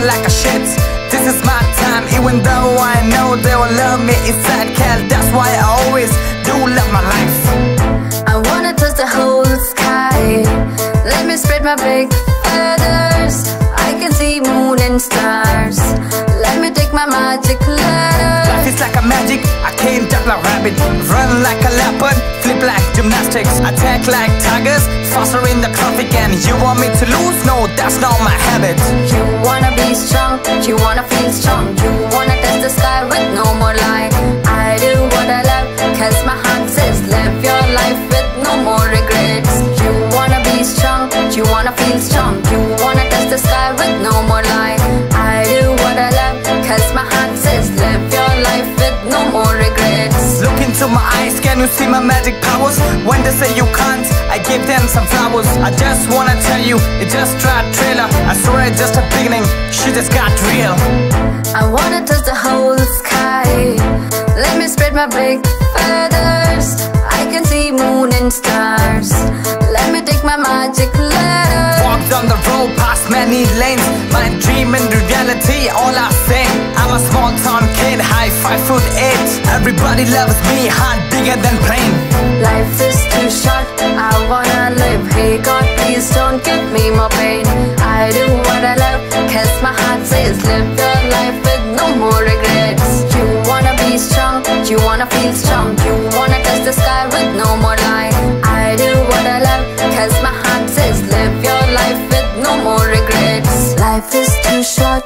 feel like a shit. This is my time, even though I know they will love me inside hell. That's why I always do love my life. I wanna touch the whole sky. Let me spread my big feathers. I can see moon and stars. Let me take my magic letters. Life is like a magic, I can't duck like rabbit. Run like a leopard, flip like gymnastics. Attack like tigers, faster in the traffic. And you want me to lose? No, that's not my habit. You wanna be strong, you wanna feel strong. You wanna touch the sky with no more lie. I do what I love, cause my heart says live your life with no more regrets. You wanna be strong, you wanna feel strong. You wanna touch the sky with no more lie. I do what I love, cause my heart says live your life with no more regrets. Look into my eyes, can you see my magic powers? When they say you can't, I give them some flowers. I just wanna tell you, it just tried trailer. I swear it's just a beginning, she just got real. I wanna touch the whole sky. Let me spread my big feathers. I can see moon and stars. Let me take my magic letters. Walk down the road past many lanes. My dream and reality, all I sing. I'm a small town kid, high 5'8". Everybody loves me, heart bigger than plane. Life is too short, I wanna live. Hey God, please don't give me more pain. I do what I love, cause my heart says live your life with no more regrets. You wanna be strong, you wanna feel strong. You wanna touch the sky with no more lie. I do what I love, cause my heart says live your life with no more regrets. Life is too short,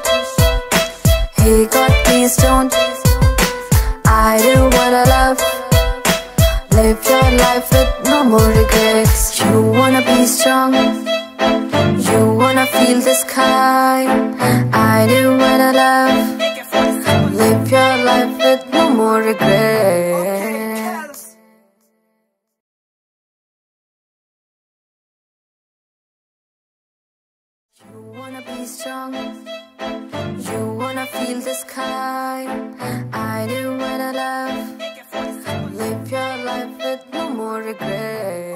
hey God, please don't. I do what I love, live your life with no more regrets. You wanna be strong, you wanna feel the sky. I do what I love, live your life with no more regrets. You wanna be strong, you wanna feel the sky. I do what I love, live your life with no more regrets.